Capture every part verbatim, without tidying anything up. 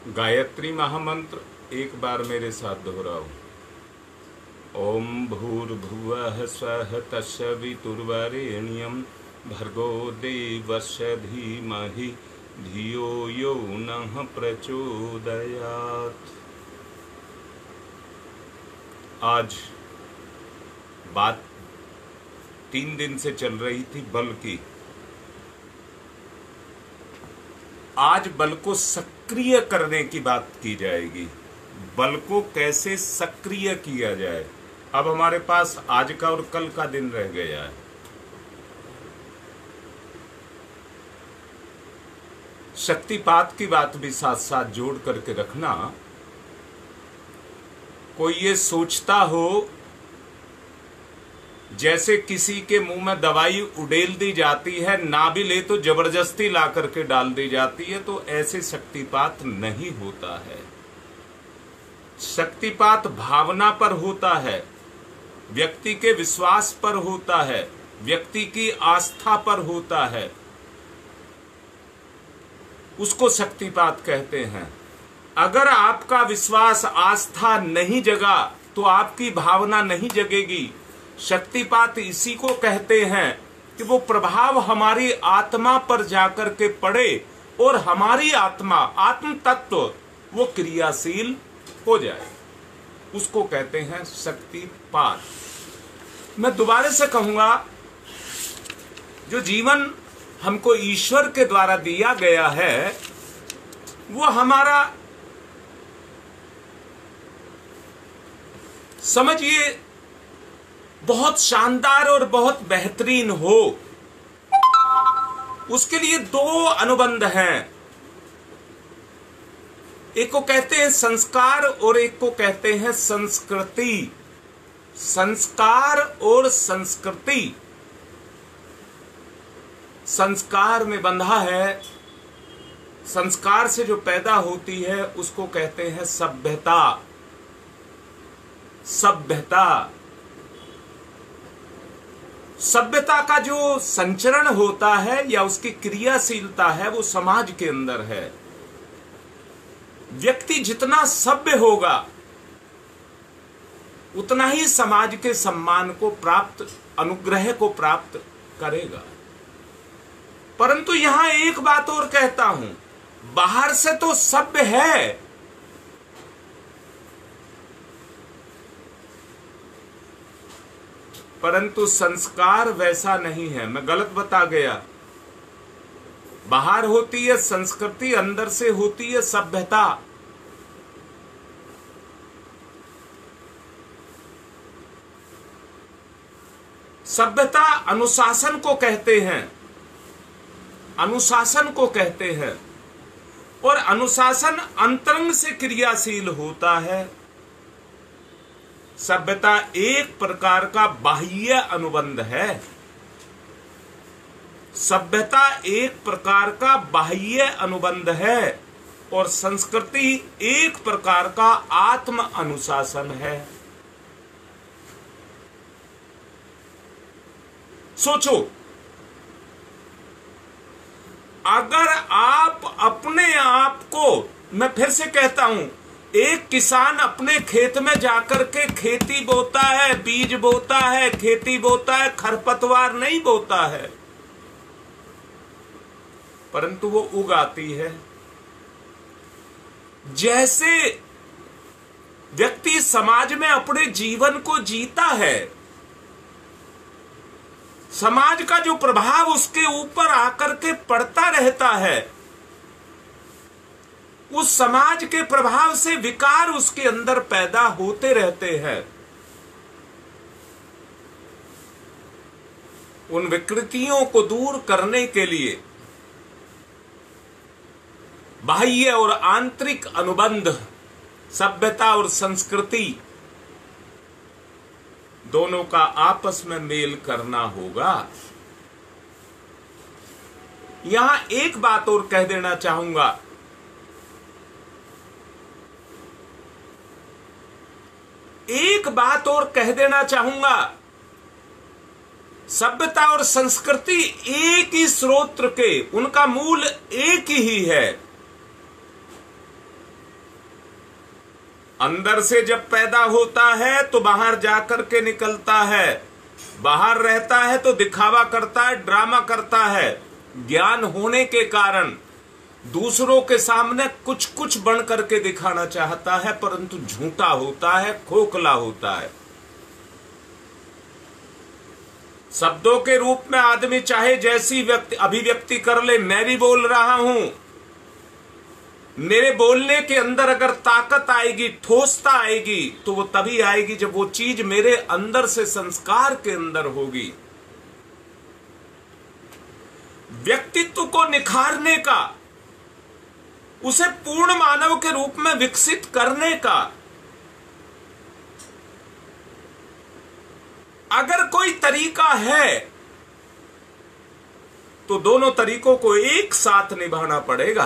गायत्री महामंत्र एक बार मेरे साथ दोहराओ। ओम भूर्भुवः स्वः तत्सवितुर्वरेण्यं भर्गो देवस्य धीमहि धियो यो नः प्रचोदयात्। आज बात तीन दिन से चल रही थी बल की। आज बल को सक्रिय करने की बात की जाएगी। बल को कैसे सक्रिय किया जाए। अब हमारे पास आज का और कल का दिन रह गया है। शक्तिपात की बात भी साथ साथ जोड़ करके रखना। कोई ये सोचता हो जैसे किसी के मुंह में दवाई उड़ेल दी जाती है, ना भी ले तो जबरदस्ती ला करके डाल दी जाती है, तो ऐसे शक्तिपात नहीं होता है। शक्तिपात भावना पर होता है, व्यक्ति के विश्वास पर होता है, व्यक्ति की आस्था पर होता है, उसको शक्तिपात कहते हैं। अगर आपका विश्वास आस्था नहीं जगा तो आपकी भावना नहीं जगेगी। शक्तिपात इसी को कहते हैं कि वो प्रभाव हमारी आत्मा पर जाकर के पड़े और हमारी आत्मा, आत्म तत्व वो क्रियाशील हो जाए, उसको कहते हैं शक्तिपात। मैं दोबारा से कहूंगा, जो जीवन हमको ईश्वर के द्वारा दिया गया है वो हमारा, समझिए, बहुत शानदार और बहुत बेहतरीन हो। उसके लिए दो अनुबंध हैं। एक को कहते हैं संस्कार और एक को कहते हैं संस्कृति। संस्कार और संस्कृति। संस्कार में बंधा है, संस्कार से जो पैदा होती है उसको कहते हैं सभ्यता। सभ्यता सभ्यता का जो संचरण होता है या उसकी क्रियाशीलता है वो समाज के अंदर है। व्यक्ति जितना सभ्य होगा उतना ही समाज के सम्मान को प्राप्त, अनुग्रह को प्राप्त करेगा। परंतु यहां एक बात और कहता हूं, बाहर से तो सभ्य है, परंतु संस्कार वैसा नहीं है। मैं गलत बता गया। बाहर होती है संस्कृति, अंदर से होती है सभ्यता। सभ्यता अनुशासन को कहते हैं, अनुशासन को कहते हैं, और अनुशासन अंतरंग से क्रियाशील होता है। सभ्यता एक प्रकार का बाह्य अनुबंध है। सभ्यता एक प्रकार का बाह्य अनुबंध है और संस्कृति एक प्रकार का आत्म अनुशासन है। सोचो, अगर आप अपने आप को, मैं फिर से कहता हूं, एक किसान अपने खेत में जाकर के खेती बोता है, बीज बोता है, खेती बोता है, खरपतवार नहीं बोता है, परंतु वो उगाती है। जैसे व्यक्ति समाज में अपने जीवन को जीता है, समाज का जो प्रभाव उसके ऊपर आकर के पड़ता रहता है, उस समाज के प्रभाव से विकार उसके अंदर पैदा होते रहते हैं। उन विकृतियों को दूर करने के लिए बाह्य और आंतरिक अनुबंध, सभ्यता और संस्कृति, दोनों का आपस में मेल करना होगा। यहां एक बात और कह देना चाहूंगा, एक बात और कह देना चाहूंगा, सभ्यता और संस्कृति एक ही स्रोत के, उनका मूल एक ही है। अंदर से जब पैदा होता है तो बाहर जाकर के निकलता है, बाहर रहता है तो दिखावा करता है, ड्रामा करता है। ज्ञान होने के कारण दूसरों के सामने कुछ कुछ बन करके दिखाना चाहता है, परंतु झूठा होता है, खोखला होता है। शब्दों के रूप में आदमी चाहे जैसी व्यक्ति अभिव्यक्ति कर ले, मैं भी बोल रहा हूं, मेरे बोलने के अंदर अगर ताकत आएगी, ठोसता आएगी, तो वो तभी आएगी जब वो चीज मेरे अंदर से संस्कार के अंदर होगी। व्यक्तित्व को निखारने का, उसे पूर्ण मानव के रूप में विकसित करने का अगर कोई तरीका है तो दोनों तरीकों को एक साथ निभाना पड़ेगा।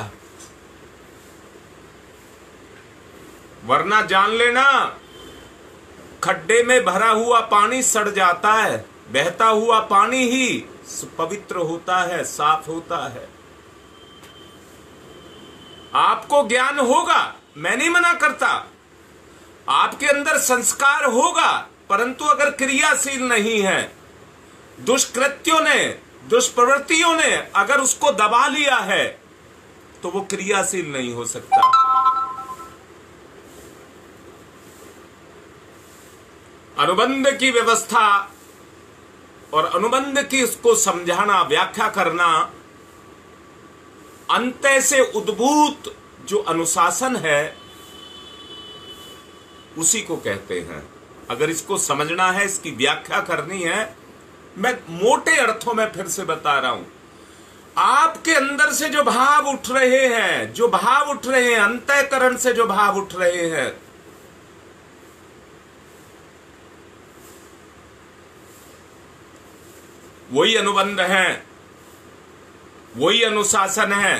वरना जान लेना, खड्डे में भरा हुआ पानी सड़ जाता है, बहता हुआ पानी ही पवित्र होता है, साफ होता है। आपको ज्ञान होगा, मैं नहीं मना करता, आपके अंदर संस्कार होगा, परंतु अगर क्रियाशील नहीं है, दुष्कृत्यों ने, दुष्प्रवृत्तियों ने अगर उसको दबा लिया है, तो वो क्रियाशील नहीं हो सकता। अनुबंध की व्यवस्था और अनुबंध की उसको समझाना, व्याख्या करना, अंतः से उद्भूत जो अनुशासन है उसी को कहते हैं। अगर इसको समझना है, इसकी व्याख्या करनी है, मैं मोटे अर्थों में फिर से बता रहा हूं, आपके अंदर से जो भाव उठ रहे हैं, जो भाव उठ रहे हैं, अंतःकरण से जो भाव उठ रहे हैं, वही अनुबंध है, वही अनुशासन है।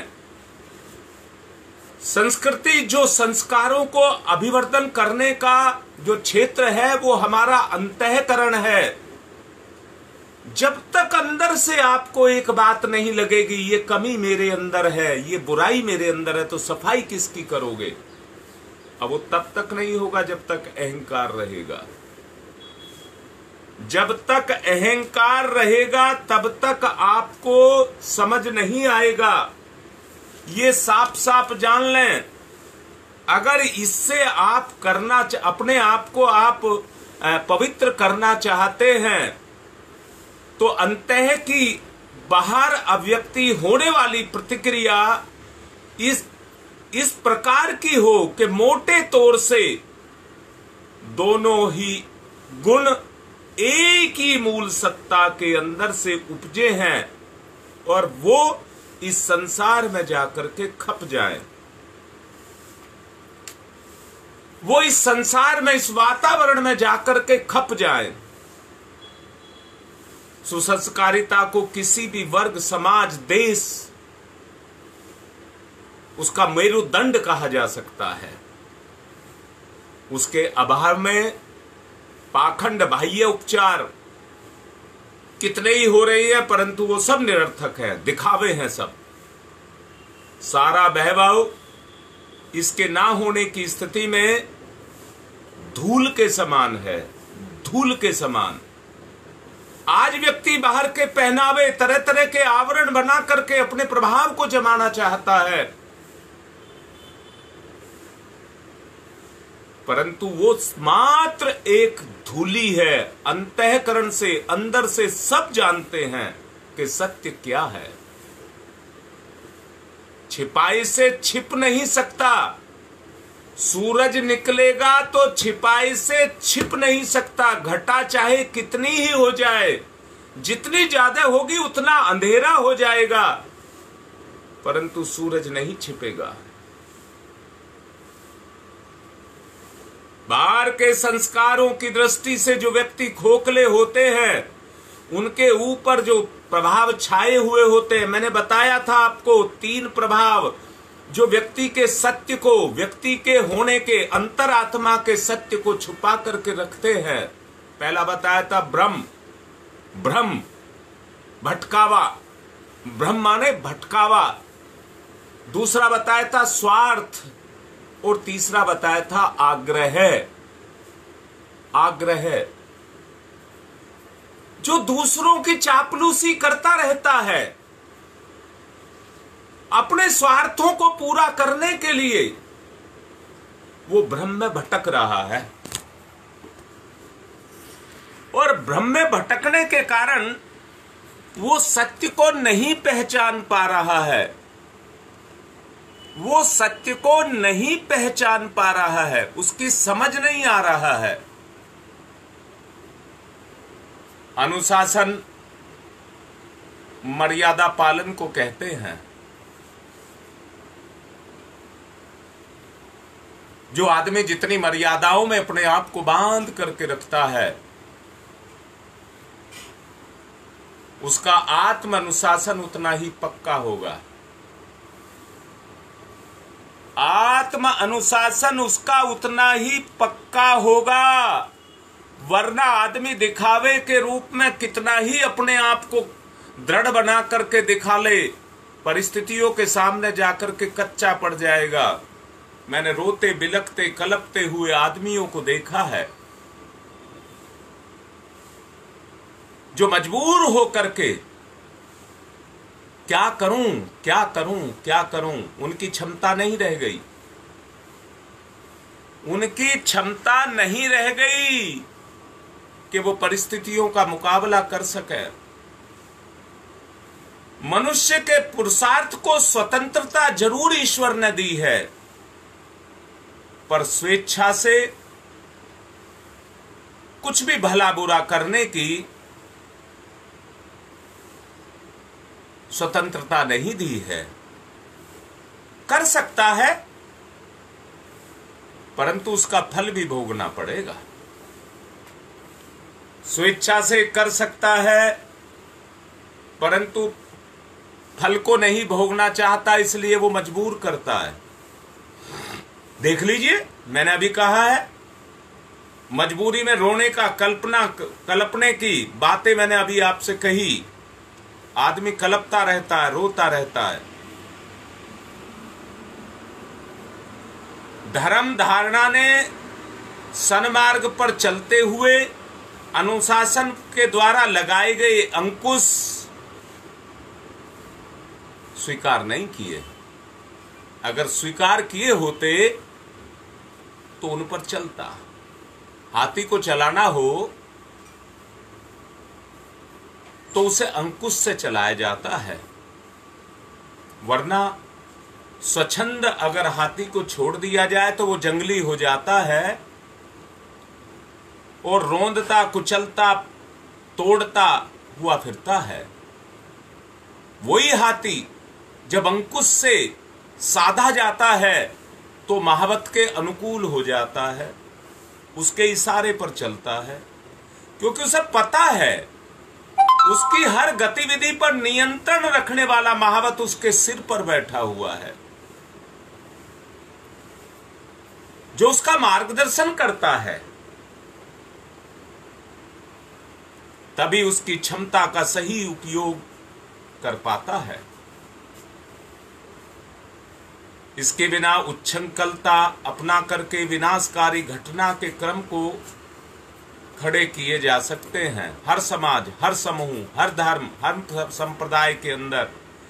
संस्कृति जो संस्कारों को अभिवर्धन करने का जो क्षेत्र है, वो हमारा अंतःकरण है। जब तक अंदर से आपको एक बात नहीं लगेगी, ये कमी मेरे अंदर है, ये बुराई मेरे अंदर है, तो सफाई किसकी करोगे? अब वो तब तक नहीं होगा जब तक अहंकार रहेगा। जब तक अहंकार रहेगा तब तक आपको समझ नहीं आएगा। ये साफ साफ जान लें, अगर इससे आप करना, अपने आप को आप पवित्र करना चाहते हैं, तो अंतः की बाहर अभिव्यक्ति होने वाली प्रतिक्रिया इस इस प्रकार की हो कि मोटे तौर से दोनों ही गुण एक ही मूल सत्ता के अंदर से उपजे हैं और वो इस संसार में जाकर के खप जाए। वो इस संसार में, इस वातावरण में जाकर के खप जाए। सुसंस्कारिता को किसी भी वर्ग, समाज, देश उसका मेरुदंड कहा जा सकता है। उसके अभाव में पाखंड, बाह्य उपचार कितने ही हो रही है, परंतु वो सब निरर्थक है, दिखावे हैं सब। सारा वैभव इसके ना होने की स्थिति में धूल के समान है, धूल के समान। आज व्यक्ति बाहर के पहनावे, तरह तरह के आवरण बना करके अपने प्रभाव को जमाना चाहता है, परंतु वो मात्र एक धूली है। अंतःकरण से, अंदर से सब जानते हैं कि सत्य क्या है। छिपाई से छिप नहीं सकता। सूरज निकलेगा तो छिपाई से छिप नहीं सकता। घटा चाहे कितनी ही हो जाए, जितनी ज्यादा होगी उतना अंधेरा हो जाएगा, परंतु सूरज नहीं छिपेगा। बाहर के संस्कारों की दृष्टि से जो व्यक्ति खोखले होते हैं, उनके ऊपर जो प्रभाव छाए हुए होते हैं, मैंने बताया था आपको तीन प्रभाव जो व्यक्ति के सत्य को, व्यक्ति के होने के, अंतरात्मा के सत्य को छुपा करके रखते हैं। पहला बताया था भ्रम, भ्रम, भटकावा, भ्रम माने भटकावा। दूसरा बताया था स्वार्थ, और तीसरा बताया था आग्रह। आग्रह जो दूसरों की चापलूसी करता रहता है, अपने स्वार्थों को पूरा करने के लिए वो भ्रम में भटक रहा है, और भ्रम में भटकने के कारण वो सत्य को नहीं पहचान पा रहा है। वो सत्य को नहीं पहचान पा रहा है, उसकी समझ नहीं आ रहा है। अनुशासन मर्यादा पालन को कहते हैं। जो आदमी जितनी मर्यादाओं में अपने आप को बांध करके रखता है, उसका आत्म अनुशासन उतना ही पक्का होगा। आत्म अनुशासन उसका उतना ही पक्का होगा। वरना आदमी दिखावे के रूप में कितना ही अपने आप को दृढ़ बना करके दिखा ले, परिस्थितियों के सामने जाकर के कच्चा पड़ जाएगा। मैंने रोते बिलखते कलपते हुए आदमियों को देखा है, जो मजबूर हो करके क्या करूं क्या करूं क्या करूं, उनकी क्षमता नहीं रह गई। उनकी क्षमता नहीं रह गई कि वो परिस्थितियों का मुकाबला कर सके। मनुष्य के पुरुषार्थ को स्वतंत्रता जरूर ईश्वर ने दी है, पर स्वेच्छा से कुछ भी भला बुरा करने की स्वतंत्रता नहीं दी है। कर सकता है, परंतु उसका फल भी भोगना पड़ेगा। स्वेच्छा से कर सकता है, परंतु फल को नहीं भोगना चाहता, इसलिए वो मजबूर करता है। देख लीजिए, मैंने अभी कहा है, मजबूरी में रोने का कल्पना कल्पने की बातें मैंने अभी आपसे कही। आदमी कलपता रहता है, रोता रहता है। धर्म धारणा ने सन्मार्ग पर चलते हुए अनुशासन के द्वारा लगाए गए अंकुश स्वीकार नहीं किए। अगर स्वीकार किए होते तो उन पर चलता। हाथी को चलाना हो तो उसे अंकुश से चलाया जाता है, वरना स्वच्छंद अगर हाथी को छोड़ दिया जाए तो वो जंगली हो जाता है और रोंदता कुचलता तोड़ता हुआ फिरता है। वही हाथी जब अंकुश से साधा जाता है तो महावत के अनुकूल हो जाता है, उसके इशारे पर चलता है, क्योंकि उसे पता है उसकी हर गतिविधि पर नियंत्रण रखने वाला महावत उसके सिर पर बैठा हुआ है, जो उसका मार्गदर्शन करता है। तभी उसकी क्षमता का सही उपयोग कर पाता है। इसके बिना उच्छृंखलता अपना करके विनाशकारी घटना के क्रम को खड़े किए जा सकते हैं। हर समाज, हर समूह, हर धर्म, हर संप्रदाय के अंदर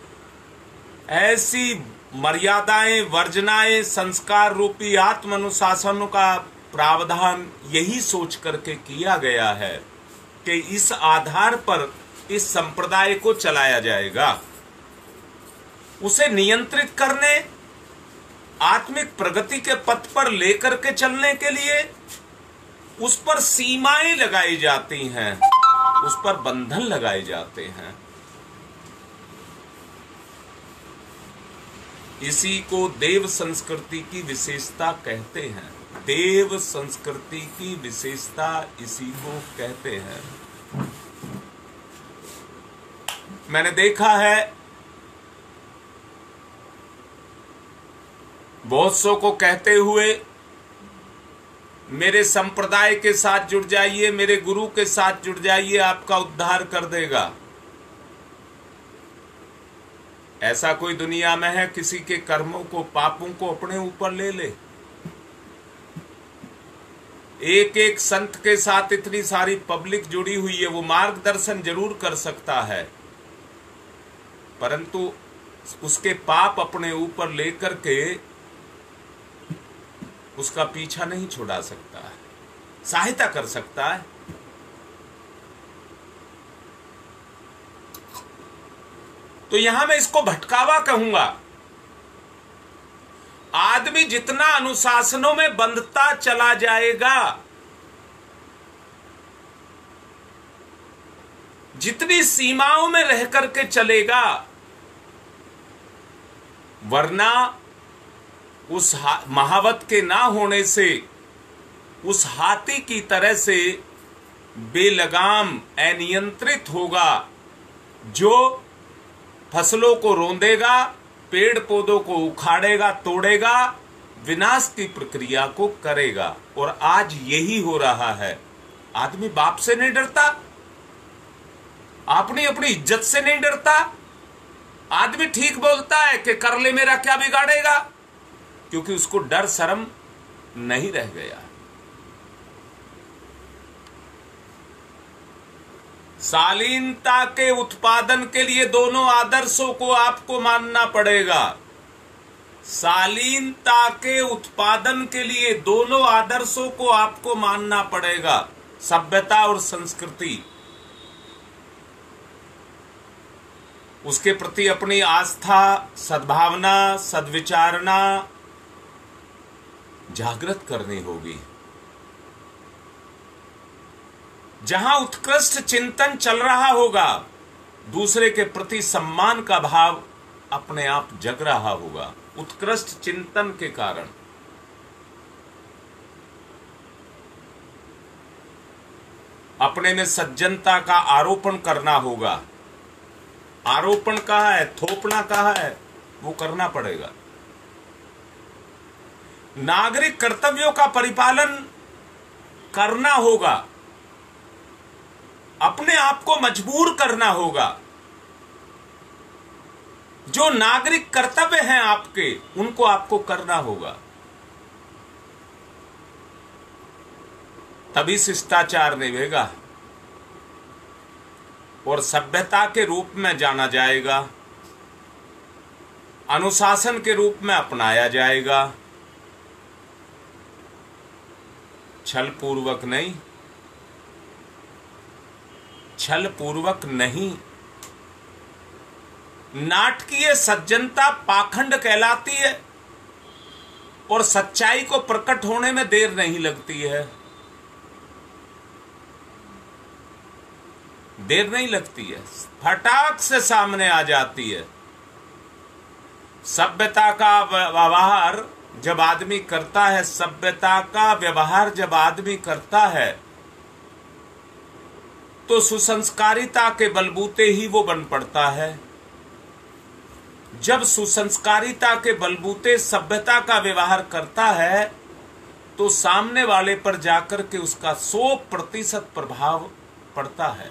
ऐसी मर्यादाएं, वर्जनाएं, संस्कार रूपी आत्म अनुशासन का प्रावधान यही सोच करके किया गया है कि इस आधार पर इस संप्रदाय को चलाया जाएगा। उसे नियंत्रित करने, आत्मिक प्रगति के पथ पर लेकर के चलने के लिए उस पर सीमाएं लगाई जाती हैं, उस पर बंधन लगाए जाते हैं। इसी को देव संस्कृति की विशेषता कहते हैं। देव संस्कृति की विशेषता इसी को कहते हैं। मैंने देखा है बहुत सौ को कहते हुए, मेरे संप्रदाय के साथ जुड़ जाइए, मेरे गुरु के साथ जुड़ जाइए, आपका उद्धार कर देगा। ऐसा कोई दुनिया में है किसी के कर्मों को, पापों को अपने ऊपर ले ले? एक एक संत के साथ इतनी सारी पब्लिक जुड़ी हुई है, वो मार्गदर्शन जरूर कर सकता है, परंतु उसके पाप अपने ऊपर लेकर के उसका पीछा नहीं छुड़ा सकता है, सहायता कर सकता है। तो यहां मैं इसको भटकावा कहूंगा। आदमी जितना अनुशासनों में बंधता चला जाएगा, जितनी सीमाओं में रह करके चलेगा, वरना उस महावत के ना होने से उस हाथी की तरह से बेलगाम अनियंत्रित होगा, जो फसलों को रौंदेगा, पेड़ पौधों को उखाड़ेगा, तोड़ेगा, विनाश की प्रक्रिया को करेगा। और आज यही हो रहा है। आदमी बाप से नहीं डरता, अपनी अपनी इज्जत से नहीं डरता। आदमी ठीक बोलता है कि कर ले, मेरा क्या बिगाड़ेगा, क्योंकि उसको डर शर्म नहीं रह गया। शालीनता के उत्पादन के लिए दोनों आदर्शों को आपको मानना पड़ेगा। शालीनता के उत्पादन के लिए दोनों आदर्शों को आपको मानना पड़ेगा, सभ्यता और संस्कृति। उसके प्रति अपनी आस्था, सद्भावना, सद्विचारणा जागृत करनी होगी। जहां उत्कृष्ट चिंतन चल रहा होगा, दूसरे के प्रति सम्मान का भाव अपने आप जग रहा होगा, उत्कृष्ट चिंतन के कारण। अपने में सज्जनता का आरोपण करना होगा। आरोपण कहा है, थोपना कहा है, वो करना पड़ेगा। नागरिक कर्तव्यों का परिपालन करना होगा, अपने आप को मजबूर करना होगा। जो नागरिक कर्तव्य हैं आपके, उनको आपको करना होगा, तभी शिष्टाचार निभेगा और सभ्यता के रूप में जाना जाएगा, अनुशासन के रूप में अपनाया जाएगा। छल पूर्वक नहीं, छल पूर्वक नहीं। नाटकीय सज्जनता पाखंड कहलाती है और सच्चाई को प्रकट होने में देर नहीं लगती है, देर नहीं लगती है, फटाक से सामने आ जाती है। सभ्यता का व्यवहार जब आदमी करता है, सभ्यता का व्यवहार जब आदमी करता है, तो सुसंस्कारिता के बलबूते ही वो बन पड़ता है। जब सुसंस्कारिता के बलबूते सभ्यता का व्यवहार करता है, तो सामने वाले पर जाकर के उसका सौ प्रतिशत प्रभाव पड़ता है।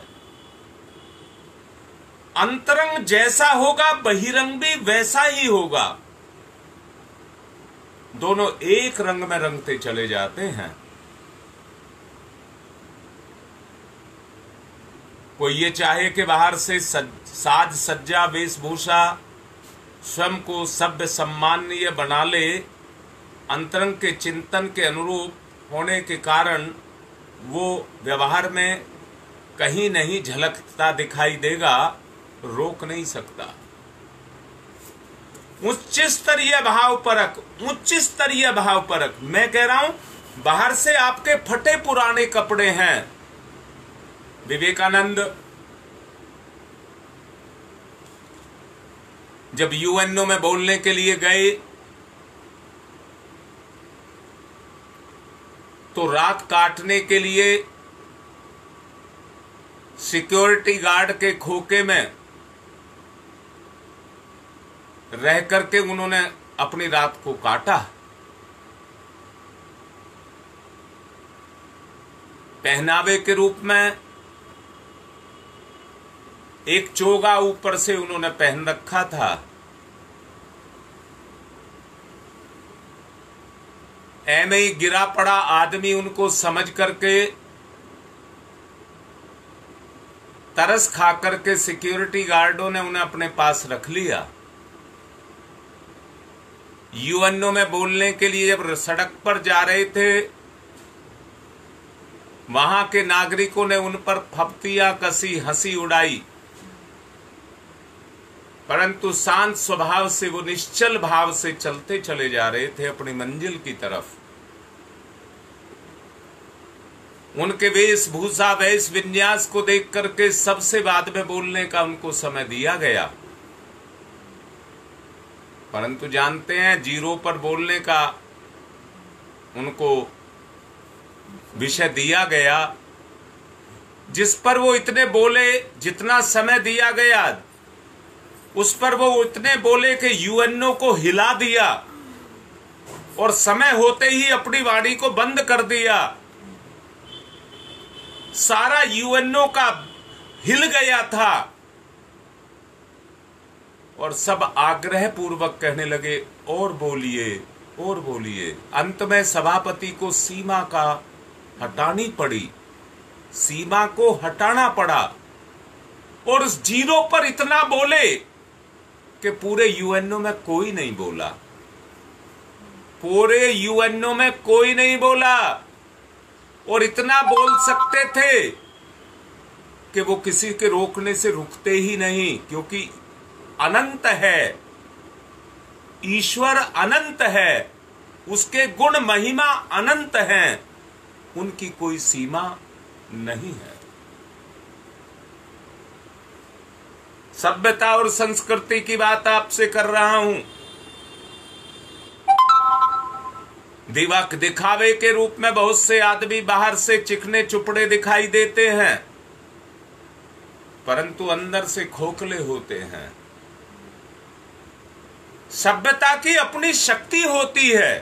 अंतरंग जैसा होगा, बहिरंग भी वैसा ही होगा। दोनों एक रंग में रंगते चले जाते हैं। कोई ये चाहे कि बाहर से सज, साज सज्जा वेशभूषा स्वयं को सभ्य सम्माननीय बना ले, अंतरंग के चिंतन के अनुरूप होने के कारण वो व्यवहार में कहीं नहीं झलकता दिखाई देगा, रोक नहीं सकता। उच्च स्तरीय भाव परक, उच्च स्तरीय भाव परक। मैं कह रहा हूं, बाहर से आपके फटे पुराने कपड़े हैं। विवेकानंद जब यूएनओ में बोलने के लिए गए, तो रात काटने के लिए सिक्योरिटी गार्ड के खोखे में रह करके उन्होंने अपनी रात को काटा। पहनावे के रूप में एक चोगा ऊपर से उन्होंने पहन रखा था। ऐमे ही गिरा पड़ा आदमी उनको समझ करके तरस खा करके सिक्योरिटी गार्डों ने उन्हें अपने पास रख लिया। यूएनओ में बोलने के लिए जब सड़क पर जा रहे थे, वहां के नागरिकों ने उन पर फप्तियां कसी, हंसी उड़ाई, परंतु शांत स्वभाव से वो निश्चल भाव से चलते चले जा रहे थे अपनी मंजिल की तरफ। उनके वेशभूषा, वेश विन्यास को देख करके सबसे बाद में बोलने का उनको समय दिया गया, परंतु जानते हैं जीरो पर बोलने का उनको विषय दिया गया, जिस पर वो इतने बोले, जितना समय दिया गया उस पर वो इतने बोले कि यूएनओ को हिला दिया और समय होते ही अपनी वाणी को बंद कर दिया। सारा यूएनओ का हिल गया था और सब आग्रह पूर्वक कहने लगे और बोलिए और बोलिए। अंत में सभापति को सीमा का हटानी पड़ी, सीमा को हटाना पड़ा और उस जीरो पर इतना बोले कि पूरे यूएनओ में कोई नहीं बोला, पूरे यूएनओ में कोई नहीं बोला। और इतना बोल सकते थे कि वो किसी के रोकने से रुकते ही नहीं, क्योंकि अनंत है, ईश्वर अनंत है, उसके गुण महिमा अनंत हैं, उनकी कोई सीमा नहीं है। सभ्यता और संस्कृति की बात आपसे कर रहा हूं। दिवक दिखावे के रूप में बहुत से आदमी बाहर से चिकने चुपड़े दिखाई देते हैं, परंतु अंदर से खोखले होते हैं। सभ्यता की अपनी शक्ति होती है।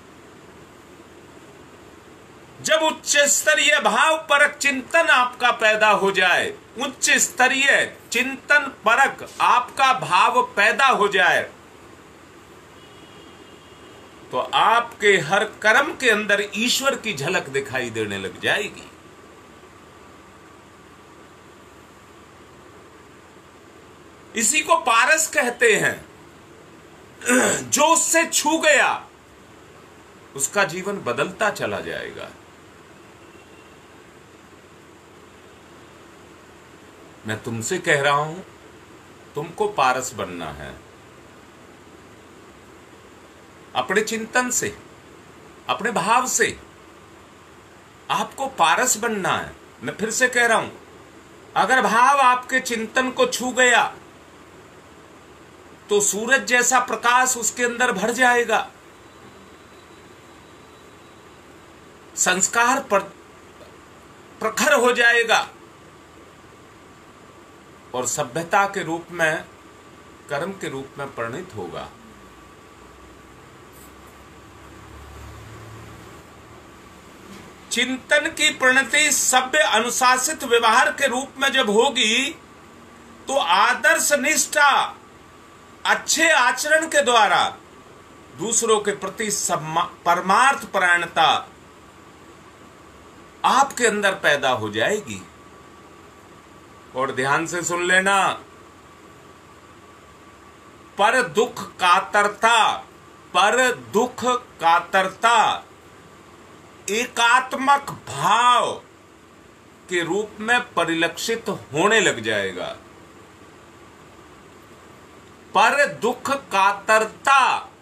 जब उच्च स्तरीय भाव परक चिंतन आपका पैदा हो जाए, उच्च स्तरीय चिंतन परक आपका भाव पैदा हो जाए, तो आपके हर कर्म के अंदर ईश्वर की झलक दिखाई देने लग जाएगी। इसी को पारस कहते हैं। जो उससे छू गया उसका जीवन बदलता चला जाएगा। मैं तुमसे कह रहा हूं, तुमको पारस बनना है। अपने चिंतन से, अपने भाव से आपको पारस बनना है। मैं फिर से कह रहा हूं, अगर भाव आपके चिंतन को छू गया तो सूरज जैसा प्रकाश उसके अंदर भर जाएगा। संस्कार पर प्रखर हो जाएगा और सभ्यता के रूप में, कर्म के रूप में परिणित होगा। चिंतन की परिणति सभ्य अनुशासित व्यवहार के रूप में जब होगी तो आदर्श निष्ठा, अच्छे आचरण के द्वारा दूसरों के प्रति परमार्थ परायणता आपके अंदर पैदा हो जाएगी। और ध्यान से सुन लेना, पर दुख कातरता, पर दुख कातरता एकात्मक भाव के रूप में परिलक्षित होने लग जाएगा। पर दुख कातरता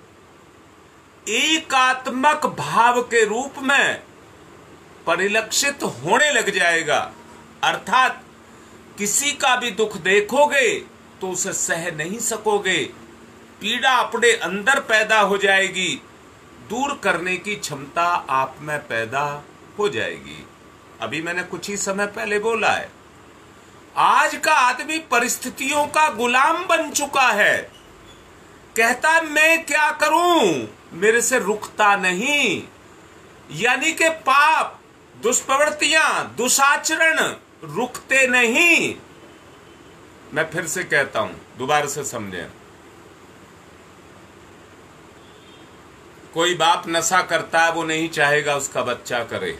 एकात्मक भाव के रूप में परिलक्षित होने लग जाएगा। अर्थात किसी का भी दुख देखोगे तो उसे सह नहीं सकोगे, पीड़ा अपने अंदर पैदा हो जाएगी, दूर करने की क्षमता आप में पैदा हो जाएगी। अभी मैंने कुछ ही समय पहले बोला है, आज का आदमी परिस्थितियों का गुलाम बन चुका है। कहता मैं क्या करूं, मेरे से रुकता नहीं। यानी कि पाप, दुष्प्रवृत्तियां, दुशाचरण रुकते नहीं। मैं फिर से कहता हूं, दोबारा से समझें। कोई बाप नशा करता है, वो नहीं चाहेगा उसका बच्चा करे,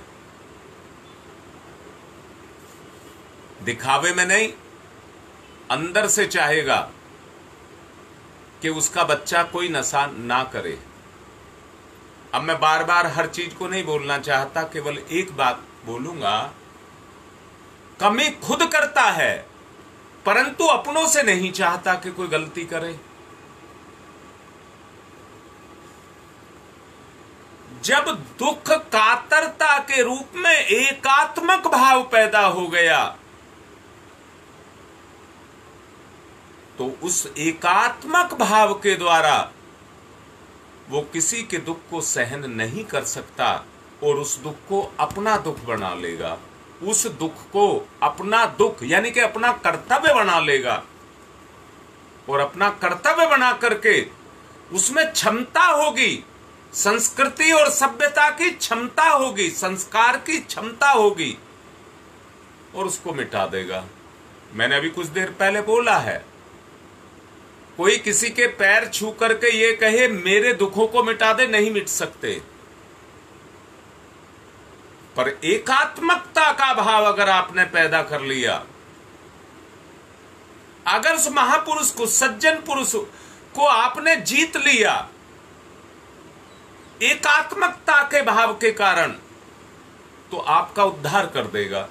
दिखावे में नहीं, अंदर से चाहेगा कि उसका बच्चा कोई नशा ना करे। अब मैं बार बार हर चीज को नहीं बोलना चाहता, केवल एक बात बोलूंगा, कमी खुद करता है परंतु अपनों से नहीं चाहता कि कोई गलती करे। जब दुख कातरता के रूप में एकात्मक भाव पैदा हो गया तो उस एकात्मक भाव के द्वारा वो किसी के दुख को सहन नहीं कर सकता और उस दुख को अपना दुख बना लेगा, उस दुख को अपना दुख यानी कि अपना कर्तव्य बना लेगा और अपना कर्तव्य बना करके उसमें क्षमता होगी, संस्कृति और सभ्यता की क्षमता होगी, संस्कार की क्षमता होगी और उसको मिटा देगा। मैंने अभी कुछ देर पहले बोला है, कोई किसी के पैर छू करके ये कहे मेरे दुखों को मिटा दे, नहीं मिट सकते, पर एकात्मकता का भाव अगर आपने पैदा कर लिया, अगर उस महापुरुष को, सज्जन पुरुष को आपने जीत लिया एकात्मकता के भाव के कारण, तो आपका उद्धार कर देगा।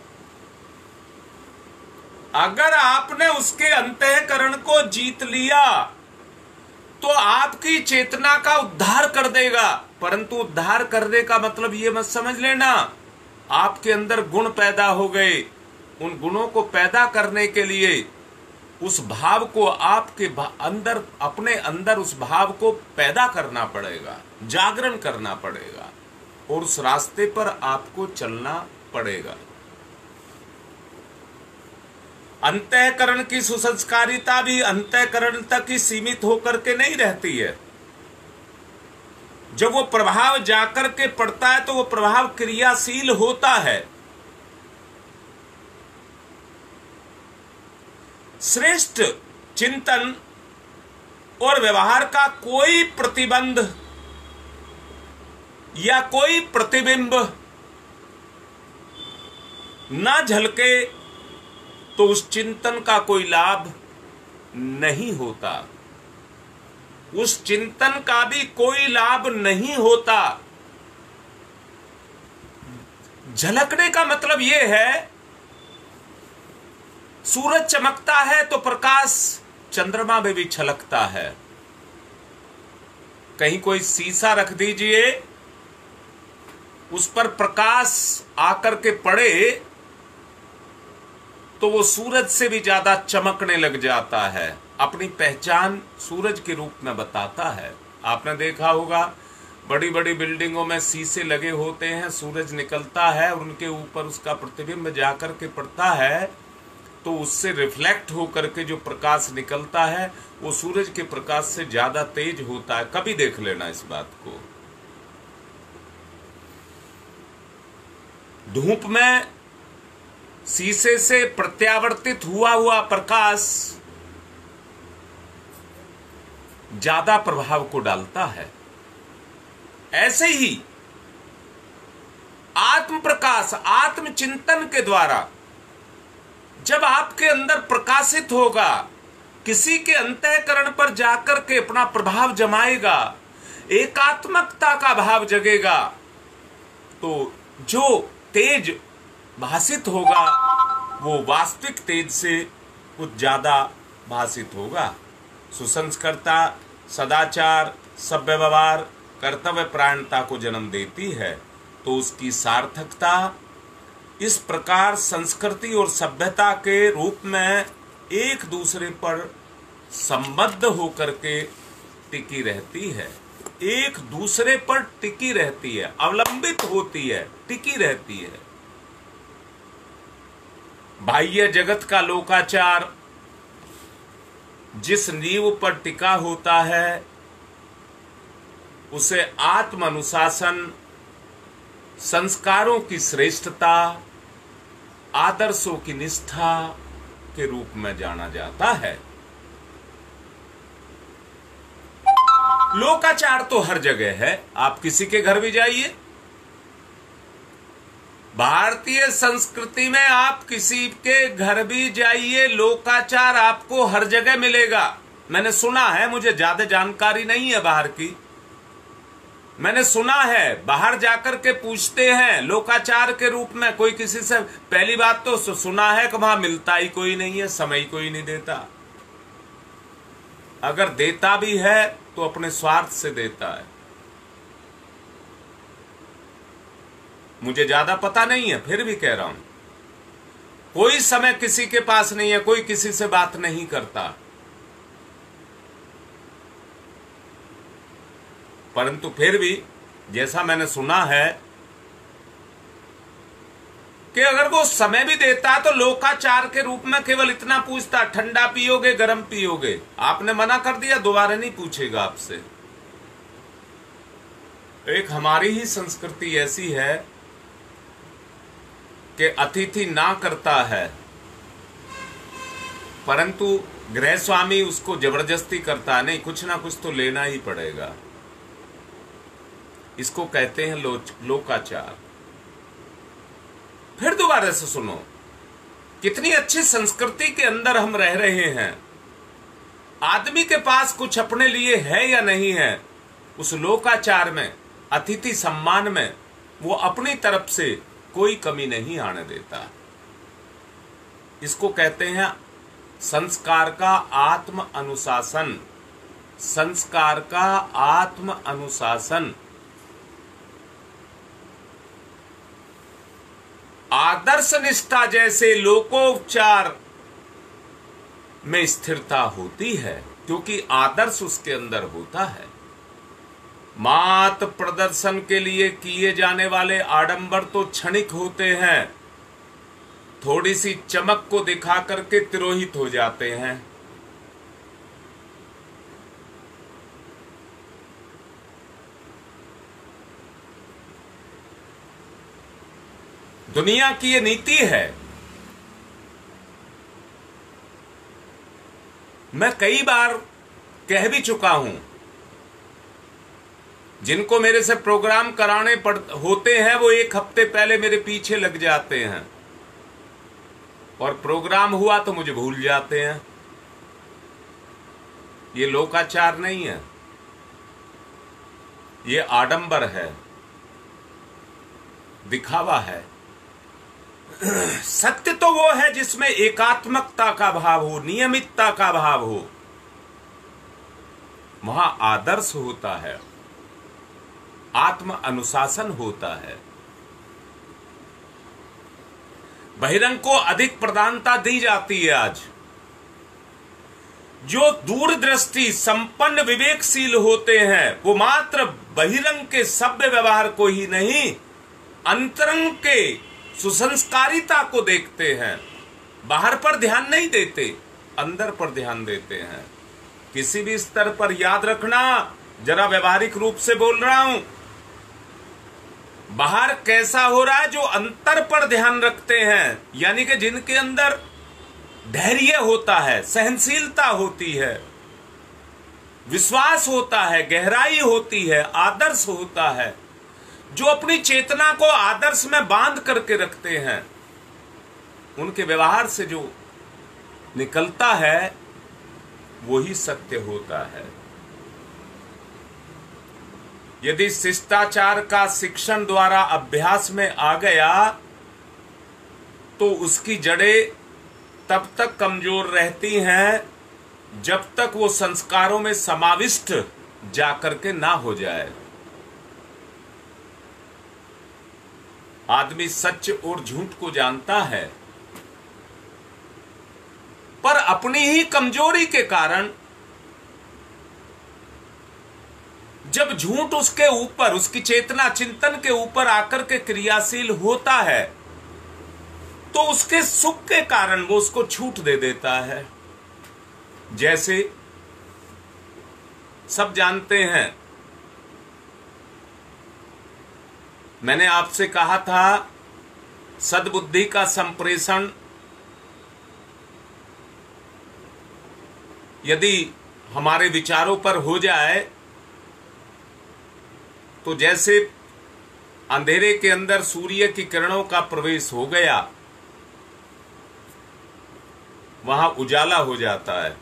अगर आपने उसके अंतःकरण को जीत लिया तो आपकी चेतना का उद्धार कर देगा, परंतु उद्धार करने का मतलब ये मत समझ लेना आपके अंदर गुण पैदा हो गए। उन गुणों को पैदा करने के लिए उस भाव को आपके अंदर, अपने अंदर उस भाव को पैदा करना पड़ेगा, जागरण करना पड़ेगा और उस रास्ते पर आपको चलना पड़ेगा। अंतःकरण की सुसंस्कारिता भी अंतःकरण तक ही सीमित होकर के नहीं रहती है। जब वो प्रभाव जाकर के पड़ता है तो वो प्रभाव क्रियाशील होता है। श्रेष्ठ चिंतन और व्यवहार का कोई प्रतिबंध या कोई प्रतिबिंब ना झलके तो उस चिंतन का कोई लाभ नहीं होता, उस चिंतन का भी कोई लाभ नहीं होता। झलकने का मतलब यह है, सूरज चमकता है तो प्रकाश चंद्रमा में भी छलकता है। कहीं कोई शीशा रख दीजिए, उस पर प्रकाश आकर के पड़े तो वो सूरज से भी ज्यादा चमकने लग जाता है, अपनी पहचान सूरज के रूप में बताता है। आपने देखा होगा बड़ी बड़ी बिल्डिंगों में शीशे लगे होते हैं, सूरज निकलता है और उनके ऊपर उसका प्रतिबिंब जाकर के पड़ता है तो उससे रिफ्लेक्ट होकर के जो प्रकाश निकलता है वो सूरज के प्रकाश से ज्यादा तेज होता है। कभी देख लेना इस बात को। धूप में शीशे से प्रत्यावर्तित हुआ हुआ प्रकाश ज्यादा प्रभाव को डालता है। ऐसे ही आत्म प्रकाश, आत्मचिंतन के द्वारा जब आपके अंदर प्रकाशित होगा, किसी के अंतःकरण पर जाकर के अपना प्रभाव जमाएगा, एकात्मकता का भाव जगेगा, तो जो तेज भाषित होगा वो वास्तविक तेज से कुछ ज्यादा भाषित होगा। सुसंस्कृतता, सदाचार, सभ्य व्यवहार, कर्तव्य प्राणता को जन्म देती है, तो उसकी सार्थकता इस प्रकार संस्कृति और सभ्यता के रूप में एक दूसरे पर संबद्ध होकर के टिकी रहती है, एक दूसरे पर टिकी रहती है, अवलंबित होती है, टिकी रहती है। बाह्य जगत का लोकाचार जिस नींव पर टिका होता है उसे आत्म अनुशासन, संस्कारों की श्रेष्ठता, आदर्शों की निष्ठा के रूप में जाना जाता है। लोकाचार तो हर जगह है, आप किसी के घर भी जाइए, भारतीय संस्कृति में आप किसी के घर भी जाइए, लोकाचार आपको हर जगह मिलेगा। मैंने सुना है, मुझे ज्यादा जानकारी नहीं है बाहर की, मैंने सुना है बाहर जाकर के पूछते हैं लोकाचार के रूप में कोई किसी से। पहली बात तो सुना है कि वहां मिलता ही कोई नहीं है, समय कोई नहीं देता, अगर देता भी है तो अपने स्वार्थ से देता है। मुझे ज्यादा पता नहीं है, फिर भी कह रहा हूं, कोई समय किसी के पास नहीं है, कोई किसी से बात नहीं करता, परंतु फिर भी जैसा मैंने सुना है कि अगर वो समय भी देता तो लोकाचार के रूप में केवल इतना पूछता, ठंडा पियोगे गर्म पियोगे, आपने मना कर दिया दोबारा नहीं पूछेगा आपसे। एक हमारी ही संस्कृति ऐसी है कि अतिथि ना करता है, परंतु गृह स्वामी उसको जबरदस्ती करता है, नहीं कुछ ना कुछ तो लेना ही पड़ेगा। इसको कहते हैं लो, लोकाचार। फिर दोबारा से सुनो, कितनी अच्छी संस्कृति के अंदर हम रह रहे हैं। आदमी के पास कुछ अपने लिए है या नहीं है, उस लोकाचार में, अतिथि सम्मान में वो अपनी तरफ से कोई कमी नहीं आने देता। इसको कहते हैं संस्कार का आत्म अनुशासन, संस्कार का आत्म अनुशासन। आदर्श निष्ठा जैसे लोकोपचार में स्थिरता होती है, क्योंकि आदर्श उसके अंदर होता है। मात्र प्रदर्शन के लिए किए जाने वाले आडंबर तो क्षणिक होते हैं, थोड़ी सी चमक को दिखा करके तिरोहित हो जाते हैं। दुनिया की ये नीति है। मैं कई बार कह भी चुका हूं, जिनको मेरे से प्रोग्राम कराने पड़ होते हैं वो एक हफ्ते पहले मेरे पीछे लग जाते हैं, और प्रोग्राम हुआ तो मुझे भूल जाते हैं। ये लोकाचार नहीं है, ये आडंबर है, दिखावा है। सत्य तो वो है जिसमें एकात्मकता का भाव हो, नियमितता का भाव हो, वहां आदर्श होता है, आत्म अनुशासन होता है। बहिरंग को अधिक प्रधानता दी जाती है आज। जो दूरदृष्टि संपन्न विवेकशील होते हैं वो मात्र बहिरंग के सभ्य व्यवहार को ही नहीं, अंतरंग के सुसंस्कारिता को देखते हैं। बाहर पर ध्यान नहीं देते, अंदर पर ध्यान देते हैं। किसी भी स्तर पर याद रखना, जरा व्यवहारिक रूप से बोल रहा हूं, बाहर कैसा हो रहा है, जो अंतर पर ध्यान रखते हैं, यानी कि जिनके अंदर धैर्य होता है, सहनशीलता होती है, विश्वास होता है, गहराई होती है, आदर्श होता है, जो अपनी चेतना को आदर्श में बांध करके रखते हैं, उनके व्यवहार से जो निकलता है वही सत्य होता है। यदि शिष्टाचार का शिक्षण द्वारा अभ्यास में आ गया तो उसकी जड़ें तब तक कमजोर रहती हैं जब तक वो संस्कारों में समाविष्ट जाकर के ना हो जाए। आदमी सच और झूठ को जानता है, पर अपनी ही कमजोरी के कारण जब झूठ उसके ऊपर, उसकी चेतना चिंतन के ऊपर आकर के क्रियाशील होता है तो उसके सुख के कारण वो उसको छूट दे देता है। जैसे सब जानते हैं, मैंने आपसे कहा था सद्बुद्धि का संप्रेषण यदि हमारे विचारों पर हो जाए तो जैसे अंधेरे के अंदर सूर्य की किरणों का प्रवेश हो गया, वहां उजाला हो जाता है।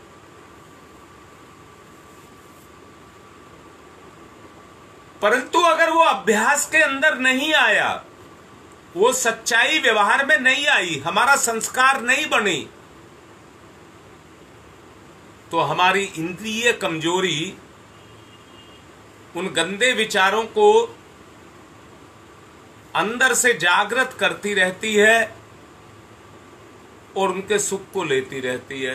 परंतु अगर वो अभ्यास के अंदर नहीं आया, वो सच्चाई व्यवहार में नहीं आई, हमारा संस्कार नहीं बनी, तो हमारी इंद्रिय कमजोरी उन गंदे विचारों को अंदर से जागृत करती रहती है और उनके सुख को लेती रहती है।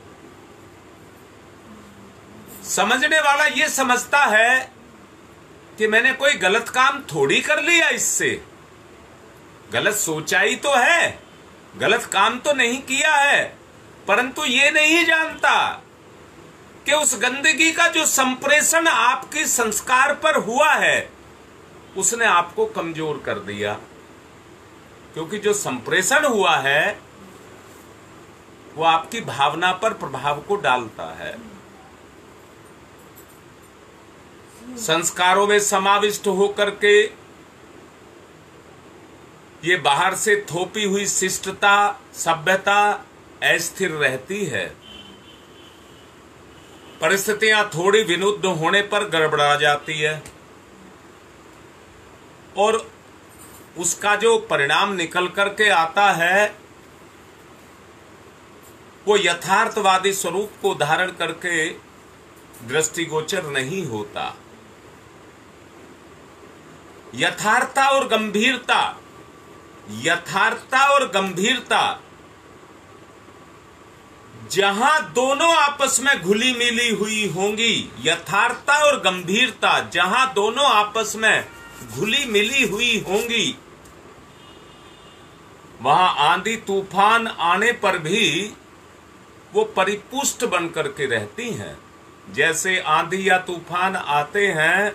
समझने वाला ये समझता है कि मैंने कोई गलत काम थोड़ी कर लिया, इससे गलत सोचा ही तो है, गलत काम तो नहीं किया है, परंतु ये नहीं जानता कि उस गंदगी का जो संप्रेषण आपके संस्कार पर हुआ है उसने आपको कमजोर कर दिया। क्योंकि जो संप्रेषण हुआ है वो आपकी भावना पर प्रभाव को डालता है। संस्कारों में समाविष्ट होकर के ये बाहर से थोपी हुई शिष्टता, सभ्यता अस्थिर रहती है। परिस्थितियां थोड़ी विनुद्ध होने पर गड़बड़ा जाती है और उसका जो परिणाम निकल करके आता है वो यथार्थवादी स्वरूप को धारण करके दृष्टिगोचर नहीं होता। यथार्थता और गंभीरता, यथार्थता और गंभीरता जहां दोनों आपस में घुली मिली हुई होंगी, यथार्थता और गंभीरता जहां दोनों आपस में घुली मिली हुई होंगी, वहां आंधी तूफान आने पर भी वो परिपुष्ट बन करके रहती हैं। जैसे आंधी या तूफान आते हैं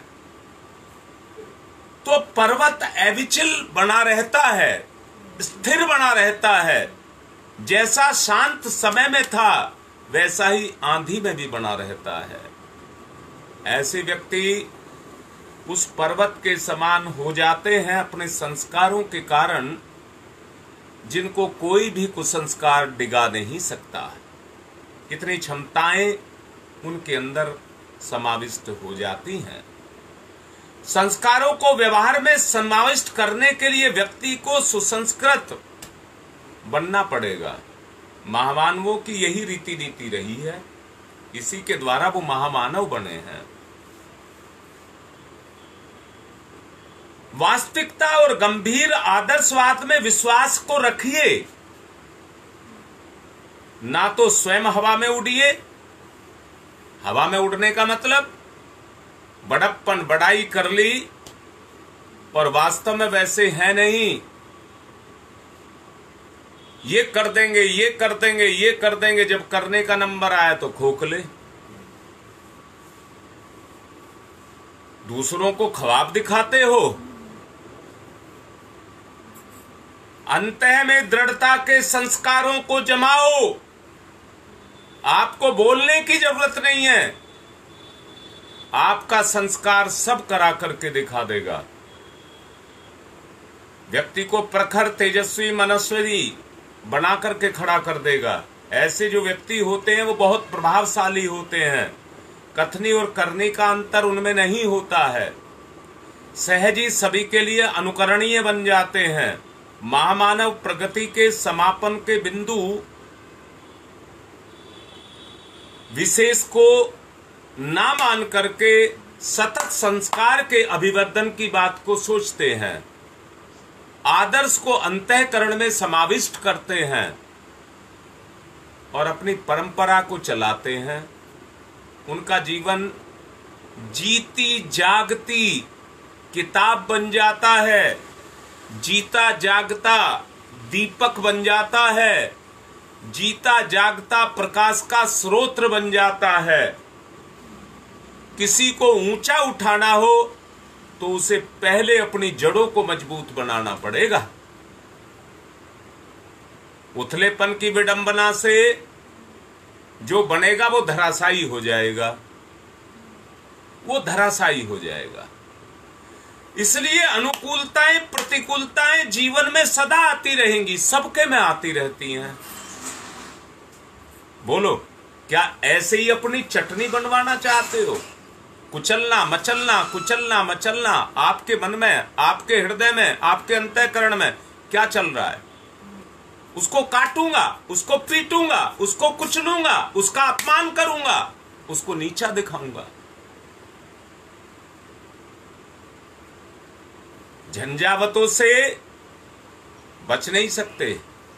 तो पर्वत अविचल बना रहता है, स्थिर बना रहता है। जैसा शांत समय में था वैसा ही आंधी में भी बना रहता है। ऐसे व्यक्ति उस पर्वत के समान हो जाते हैं अपने संस्कारों के कारण, जिनको कोई भी कुसंस्कार डिगा नहीं सकता। इतनी क्षमताएं उनके अंदर समाविष्ट हो जाती हैं। संस्कारों को व्यवहार में समाविष्ट करने के लिए व्यक्ति को सुसंस्कृत बनना पड़ेगा। महामानवों की यही रीति नीति रही है, इसी के द्वारा वो महामानव बने हैं। वास्तविकता और गंभीर आदर्शवाद में विश्वास को रखिए, ना तो स्वयं हवा में उड़िए। हवा में उड़ने का मतलब बड़प्पन बड़ाई कर ली और वास्तव में वैसे है नहीं। ये कर देंगे, ये कर देंगे, ये कर देंगे, जब करने का नंबर आया तो खोखले। दूसरों को ख्वाब दिखाते हो, अंतः में दृढ़ता के संस्कारों को जमाओ। आपको बोलने की जरूरत नहीं है, आपका संस्कार सब करा करके दिखा देगा। व्यक्ति को प्रखर, तेजस्वी, मनस्वी बना करके खड़ा कर देगा। ऐसे जो व्यक्ति होते हैं वो बहुत प्रभावशाली होते हैं। कथनी और करनी का अंतर उनमें नहीं होता है। सहज ही सभी के लिए अनुकरणीय बन जाते हैं। महामानव प्रगति के समापन के बिंदु विशेष को ना मान करके सतत संस्कार के अभिवर्धन की बात को सोचते हैं, आदर्श को अंतःकरण में समाविष्ट करते हैं और अपनी परंपरा को चलाते हैं। उनका जीवन जीती जागती किताब बन जाता है, जीता जागता दीपक बन जाता है, जीता जागता प्रकाश का स्रोत बन जाता है। किसी को ऊंचा उठाना हो तो उसे पहले अपनी जड़ों को मजबूत बनाना पड़ेगा। उथलेपन की विडंबना से जो बनेगा वो धराशायी हो जाएगा, वो धराशायी हो जाएगा। इसलिए अनुकूलताएं प्रतिकूलताएं जीवन में सदा आती रहेंगी, सबके में आती रहती हैं। बोलो, क्या ऐसे ही अपनी चटनी बनवाना चाहते हो? कुचलना मचलना कुचलना मचलना, आपके मन में, आपके हृदय में, आपके अंतःकरण में क्या चल रहा है? उसको काटूंगा, उसको पीटूंगा, उसको कुचलूंगा, उसका अपमान करूंगा, उसको नीचा दिखाऊंगा। झंझावतों से बच नहीं सकते।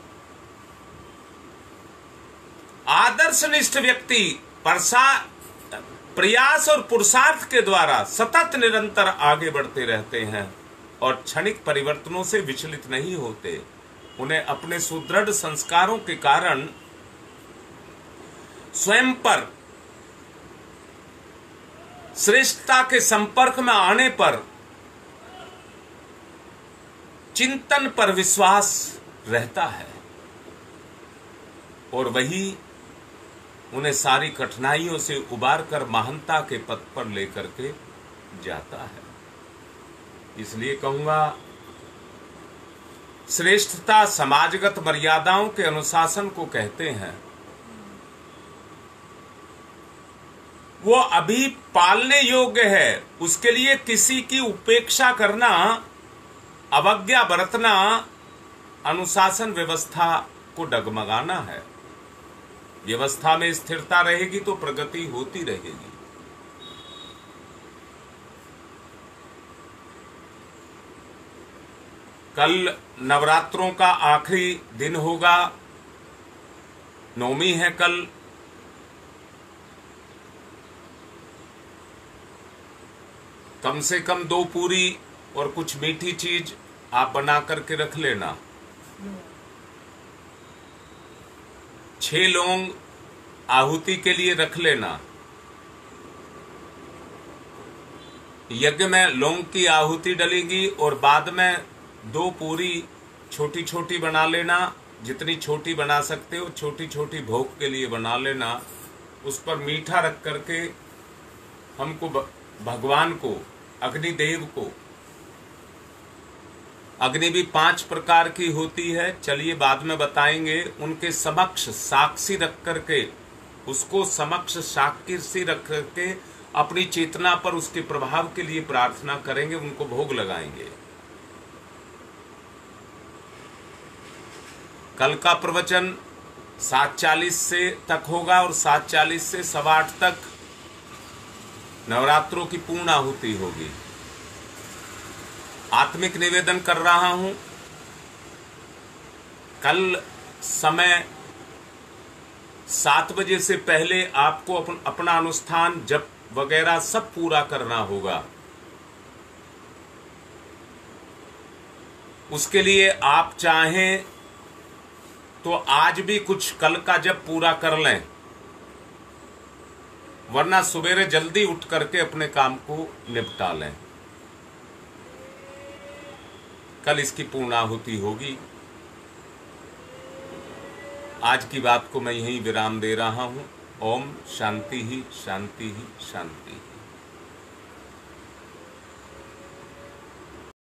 आदर्शनिष्ठ व्यक्ति परसा प्रयास और पुरुषार्थ के द्वारा सतत निरंतर आगे बढ़ते रहते हैं और क्षणिक परिवर्तनों से विचलित नहीं होते। उन्हें अपने सुदृढ़ संस्कारों के कारण स्वयं पर श्रेष्ठता के संपर्क में आने पर चिंतन पर विश्वास रहता है और वही उन्हें सारी कठिनाइयों से उबार कर महानता के पथ पर लेकर के जाता है। इसलिए कहूंगा, श्रेष्ठता समाजगत मर्यादाओं के अनुशासन को कहते हैं। वो अभी पालने योग्य है, उसके लिए किसी की उपेक्षा करना, अवज्ञा बरतना अनुशासन व्यवस्था को डगमगाना है। व्यवस्था में स्थिरता रहेगी तो प्रगति होती रहेगी। कल नवरात्रों का आखिरी दिन होगा, नवमी है कल। कम से कम दो पूरी और कुछ मीठी चीज आप बना करके रख लेना। छह लौंग आहुति के लिए रख लेना। यज्ञ में लौंग की आहुति डलेगी और बाद में दो पूरी छोटी छोटी बना लेना। जितनी छोटी बना सकते हो छोटी छोटी भोग के लिए बना लेना। उस पर मीठा रख करके हमको भगवान को, अग्निदेव को, अग्नि भी पांच प्रकार की होती है, चलिए बाद में बताएंगे। उनके समक्ष साक्षी रख करके, उसको समक्ष साक्षी रख करके अपनी चेतना पर उसके प्रभाव के लिए प्रार्थना करेंगे, उनको भोग लगाएंगे। कल का प्रवचन सात चालीस से तक होगा और सात चालीस से सवा आठ तक नवरात्रों की पूर्ण आहुति होगी। आत्मिक निवेदन कर रहा हूं, कल समय सात बजे से पहले आपको अपन, अपना अनुष्ठान जप वगैरह सब पूरा करना होगा। उसके लिए आप चाहें तो आज भी कुछ कल का जप पूरा कर लें, वरना सुबेरे जल्दी उठ करके अपने काम को निपटा लें। कल इसकी पूर्णाहुति होगी। आज की बात को मैं यहीं विराम दे रहा हूं। ओम शांति ही शांति ही शांति।